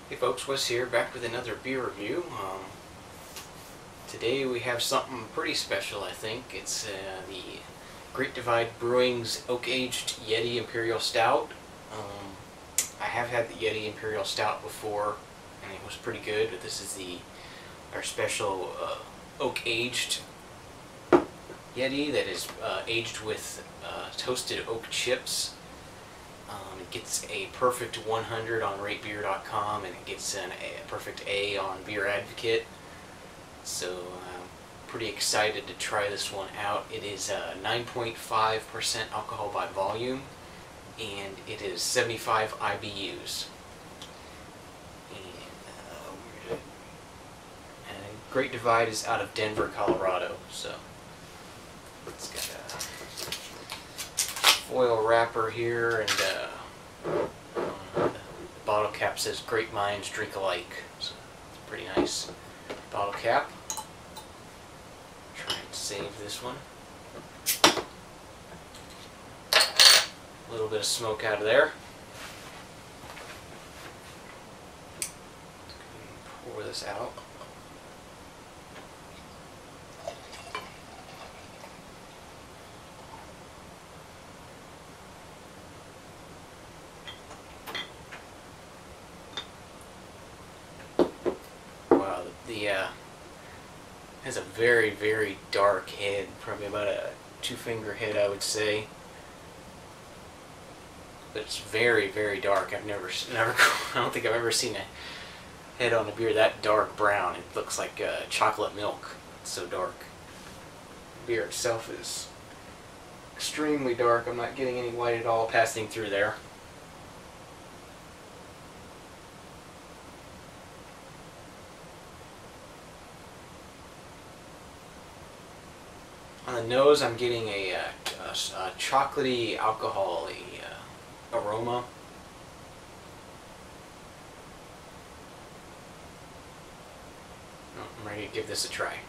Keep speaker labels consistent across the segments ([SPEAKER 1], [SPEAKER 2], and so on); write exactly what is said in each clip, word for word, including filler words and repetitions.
[SPEAKER 1] Hey folks, Wes here, back with another beer review. Um, today we have something pretty special, I think. It's uh, the Great Divide Brewing's Oak-Aged Yeti Imperial Stout. Um, I have had the Yeti Imperial Stout before, and it was pretty good, but this is the our special uh, Oak-Aged Yeti that is uh, aged with uh, toasted oak chips. Um, it gets a perfect one hundred on rate beer dot com, and it gets an, a perfect A on Beer Advocate. So I'm pretty excited to try this one out. It is uh, nine point five percent alcohol by volume, and it is seventy-five I B Us. And, uh, we're gonna, and Great Divide is out of Denver, Colorado. So it's got a foil wrapper here, and uh, the bottle cap says "Great minds drink alike." So it's a pretty nice bottle cap. Try and save this one. A little bit of smoke out of there. Pour this out. The uh, has a very, very dark head, probably about a two-finger head, I would say. But it's very, very dark. I've never, never, I don't think I've ever seen a head on a beer that dark brown. It looks like uh, chocolate milk. It's so dark. The beer itself is extremely dark. I'm not getting any white at all passing through there. On the nose, I'm getting a, a, a, a chocolatey, alcohol-y uh, aroma. I'm ready to give this a try.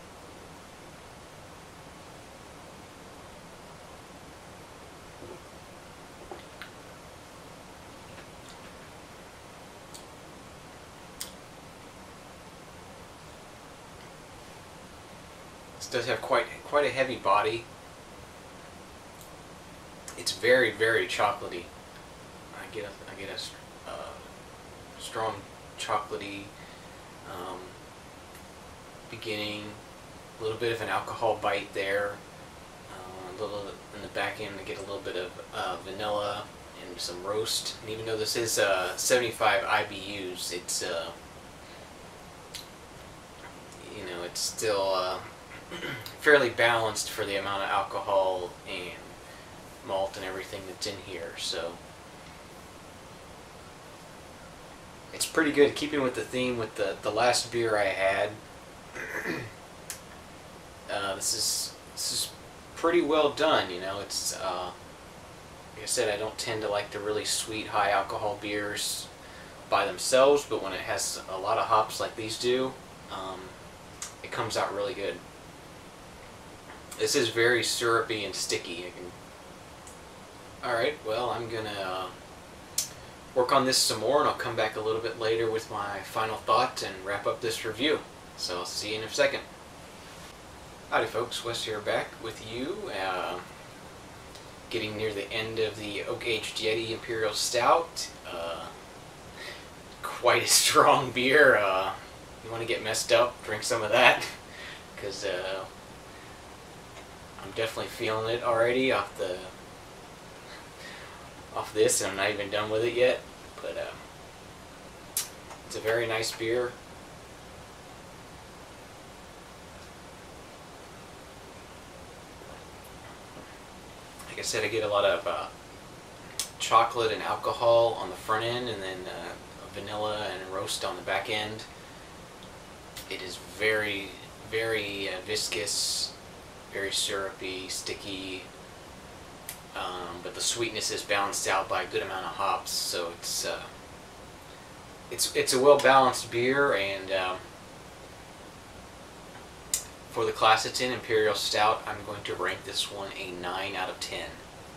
[SPEAKER 1] This does have quite quite a heavy body. It's very, very chocolatey. I get a I get a uh, strong chocolatey um, beginning. A little bit of an alcohol bite there. Uh, a little in the back end, I get a little bit of uh, vanilla and some roast. And even though this is uh, seventy-five I B Us, it's uh, you know it's still. Uh, fairly balanced for the amount of alcohol and malt and everything that's in here, so it's pretty good, keeping with the theme with the the last beer I had. uh, this is this is pretty well done, you know. It's uh, like I said, I don't tend to like the really sweet high alcohol beers by themselves, but when it has a lot of hops like these do, um, it comes out really good. This is very syrupy and sticky. I can... Alright, well, I'm going to uh, work on this some more, and I'll come back a little bit later with my final thoughts and wrap up this review. So I'll see you in a second. Howdy folks, Wes here, back with you. Uh, getting near the end of the Oak-Aged Yeti Imperial Stout. Uh, quite a strong beer. Uh, you want to get messed up, drink some of that. Because... Uh, I'm definitely feeling it already off the off this, and I'm not even done with it yet. But uh, it's a very nice beer. Like I said, I get a lot of uh, chocolate and alcohol on the front end, and then uh, vanilla and roast on the back end. It is very, very uh, viscous. Very syrupy, sticky, um, but the sweetness is balanced out by a good amount of hops. So it's uh, it's it's a well balanced beer, and um, for the class it's in, Imperial Stout, I'm going to rank this one a nine out of ten.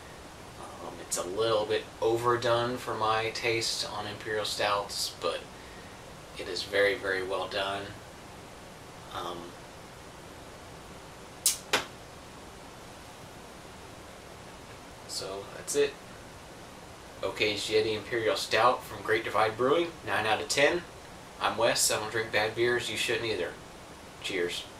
[SPEAKER 1] Um, it's a little bit overdone for my taste on Imperial Stouts, but It is very, very well done. Um, so that's it. Okay's Yeti Imperial Stout from Great Divide Brewing, nine out of ten. I'm Wes. I don't drink bad beers. You shouldn't either. Cheers.